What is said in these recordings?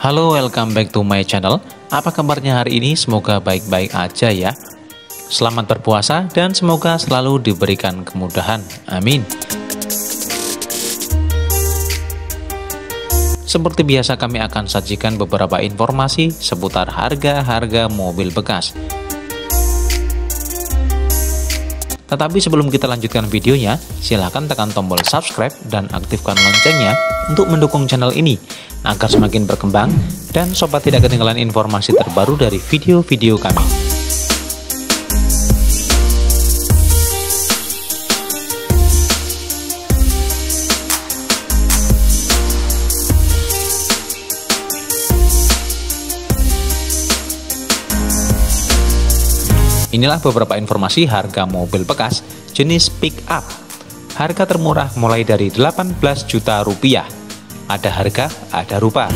Halo, welcome back to my channel. Apa kabarnya hari ini? Semoga baik-baik aja ya. Selamat berpuasa dan semoga selalu diberikan kemudahan. Amin. Seperti biasa kami akan sajikan beberapa informasi seputar harga-harga mobil bekas. Tetapi sebelum kita lanjutkan videonya, silahkan tekan tombol subscribe dan aktifkan loncengnya untuk mendukung channel ini agar semakin berkembang dan sobat tidak ketinggalan informasi terbaru dari video-video kami. Inilah beberapa informasi harga mobil bekas jenis pick up. Harga termurah mulai dari 18 juta rupiah. Ada harga, ada rupa.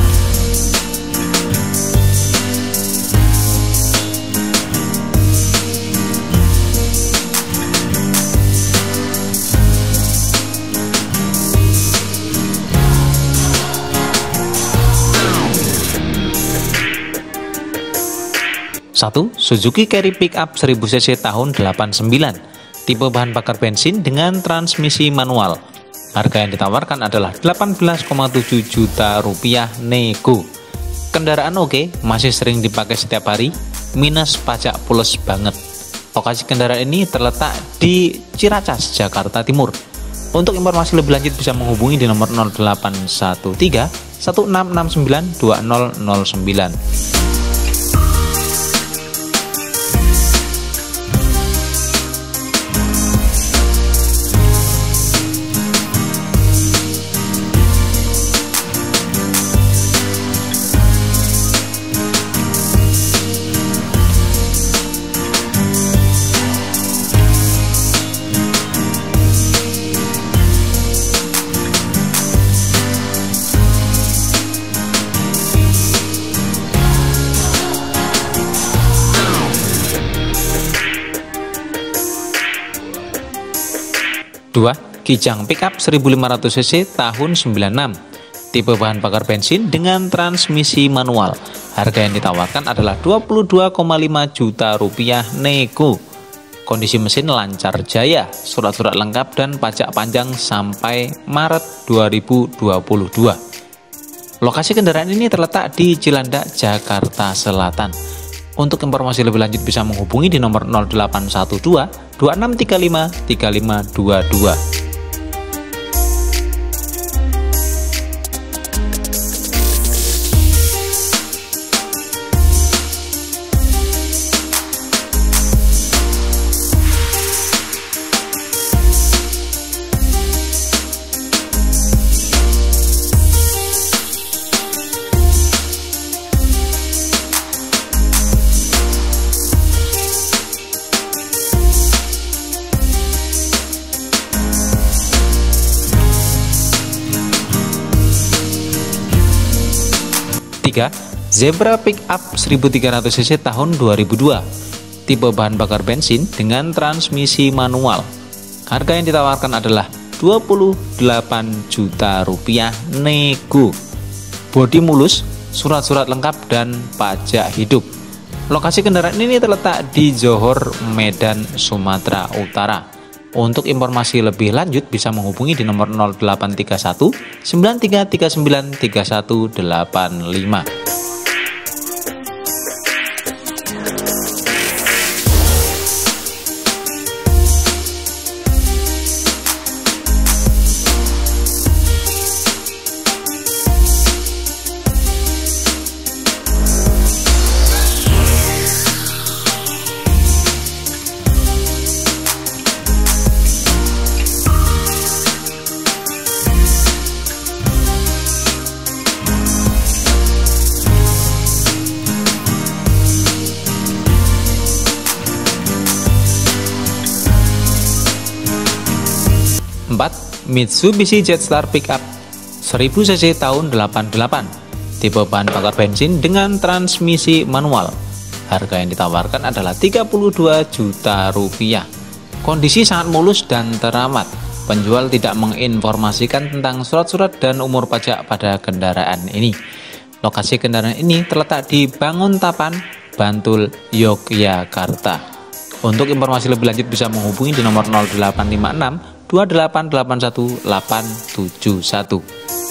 Satu, Suzuki Carry Pickup 1000 cc tahun 89, tipe bahan bakar bensin dengan transmisi manual. Harga yang ditawarkan adalah 18,7 juta rupiah nego. Kendaraan oke, masih sering dipakai setiap hari, minus pajak plus banget. Lokasi kendaraan ini terletak di Ciracas, Jakarta Timur. Untuk informasi lebih lanjut bisa menghubungi di nomor 0813 1669 2009. 2. Kijang Pickup 1500 cc tahun 96, tipe bahan bakar bensin dengan transmisi manual. Harga yang ditawarkan adalah 22,5 juta rupiah nego. Kondisi mesin lancar jaya, surat-surat lengkap dan pajak panjang sampai Maret 2022. Lokasi kendaraan ini terletak di Cilandak, Jakarta Selatan. Untuk informasi lebih lanjut bisa menghubungi di nomor 0812 2635 3522. 3. Zebra Pickup 1300 cc tahun 2002, tipe bahan bakar bensin dengan transmisi manual. Harga yang ditawarkan adalah 28 juta rupiah nego. Bodi mulus, surat-surat lengkap dan pajak hidup. Lokasi kendaraan ini terletak di Johor, Medan, Sumatera Utara. Untuk informasi lebih lanjut bisa menghubungi di nomor 0831 9339 3185. 4. Mitsubishi Jetstar Pickup 1000 cc tahun 88, tipe bahan bakar bensin dengan transmisi manual. Harga yang ditawarkan adalah 32 juta rupiah. Kondisi sangat mulus dan teramat. Penjual tidak menginformasikan tentang surat-surat dan umur pajak pada kendaraan ini. Lokasi kendaraan ini terletak di Banguntapan, Bantul, Yogyakarta. Untuk informasi lebih lanjut bisa menghubungi di nomor 0856 2881 871.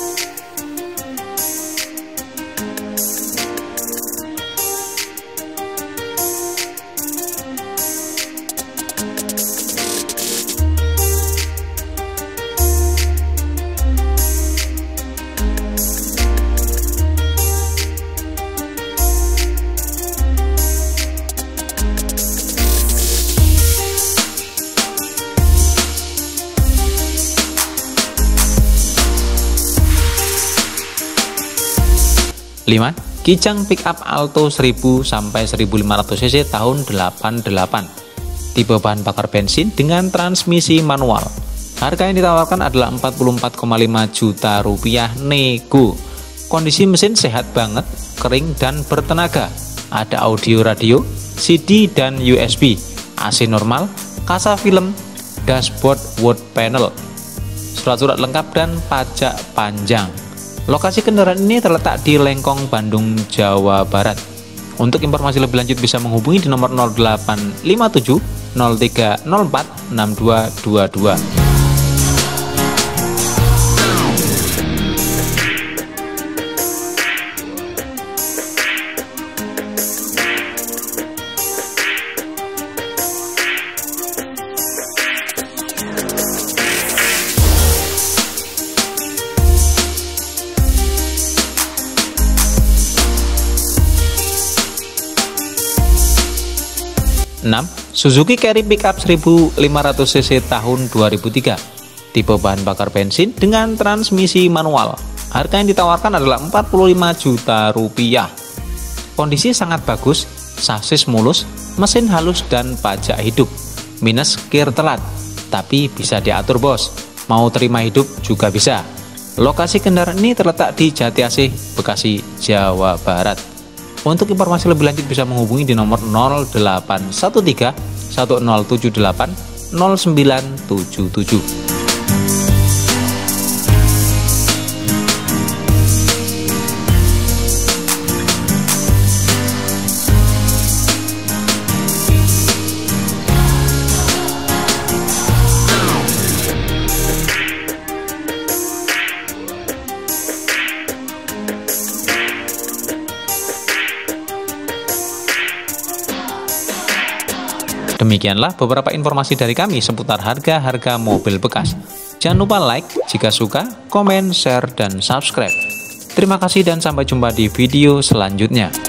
5. Kijang pickup Alto 1000 sampai 1500 cc tahun 88. Tipe bahan bakar bensin dengan transmisi manual. Harga yang ditawarkan adalah 44,5 juta rupiah nego. Kondisi mesin sehat banget, kering dan bertenaga. Ada audio radio, CD dan USB, AC normal, kaca film, dashboard wood panel, surat-surat lengkap dan pajak panjang. Lokasi kendaraan ini terletak di Lengkong, Bandung, Jawa Barat. Untuk informasi lebih lanjut bisa menghubungi di nomor 0857 0304 6222. 6. Suzuki Carry Pickup 1500 cc tahun 2003. Tipe bahan bakar bensin dengan transmisi manual. Harga yang ditawarkan adalah 45 juta rupiah. Kondisi sangat bagus, sasis mulus, mesin halus dan pajak hidup. Minus kir telat, tapi bisa diatur bos. Mau terima hidup juga bisa. Lokasi kendaraan ini terletak di Jatiasih, Bekasi, Jawa Barat. Untuk informasi lebih lanjut bisa menghubungi di nomor 0813 1078 0977. Demikianlah beberapa informasi dari kami seputar harga-harga mobil bekas. Jangan lupa like jika suka, komen, share, dan subscribe. Terima kasih dan sampai jumpa di video selanjutnya.